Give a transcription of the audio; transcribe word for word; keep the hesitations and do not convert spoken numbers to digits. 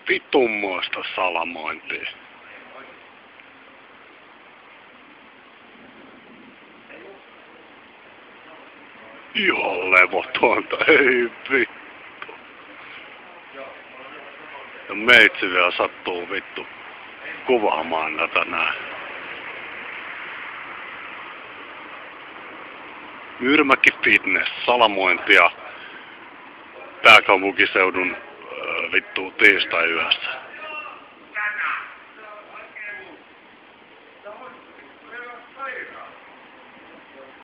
Vitummoista salamointia. Ihan levotonta, ei vittu. Ja meitsi vielä sattuu vittu kuvaamaan tätä nää. Myyrmäki Fitness, salamointia pääkaupunkiseudun äh, vittu tiistai yössä.